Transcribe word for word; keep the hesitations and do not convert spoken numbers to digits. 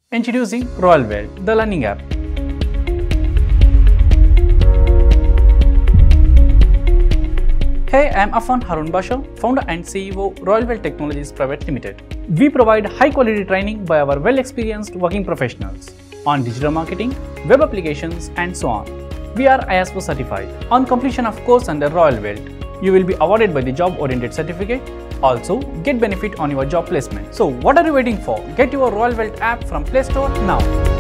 Introducing Royal Welt, the learning app. Hey, I am Afan Harun Basha, founder and C E O Royal Welt Technologies Private Limited. We provide high-quality training by our well-experienced working professionals on digital marketing, web applications, and so on. We are I S O certified. On completion of course under Royal Welt, you will be awarded by the job-oriented certificate. Also, get benefit on your job placement. So, what are you waiting for? Get your Royal Welt app from Play Store now.